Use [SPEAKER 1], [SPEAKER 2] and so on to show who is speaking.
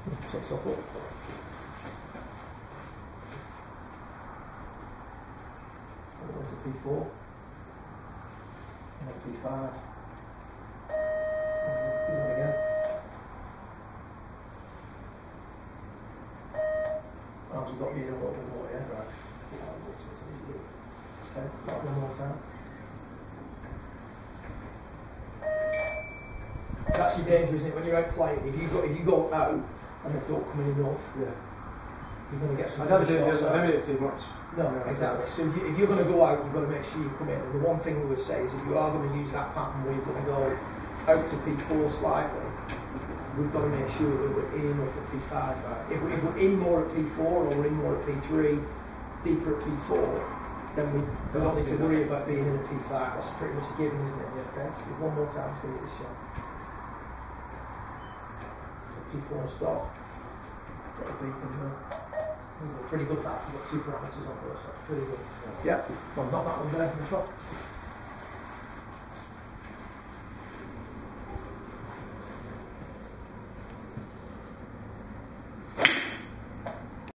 [SPEAKER 1] Set yourself up. So there's a P4. And a P5. And do that again. Arms have got me in a little bit more, yeah? Right. Okay, that one more time. It's actually dangerous, isn't it, when you're out playing? If you go out and they've not come in enough,
[SPEAKER 2] yeah,
[SPEAKER 1] you're going to get some.
[SPEAKER 2] I never do it too much.
[SPEAKER 1] No, exactly. So if you're going to go out, you've got to make sure you come in. And the one thing we would say is if you are going to use that pattern where you're going to go out to P4 slightly, we've got to make sure that we're in enough at P5. Right? If we're in more at P4 or we're in more at P3, deeper at P4, then we don't need to worry about being in a P5. That's pretty much a given, isn't it? Yeah, okay. One more time to get this shot. P4 and stop. Got a beep in there. Pretty good that. We've got 2 parameters on both, so pretty good. Yeah. Well, not that one there from the top.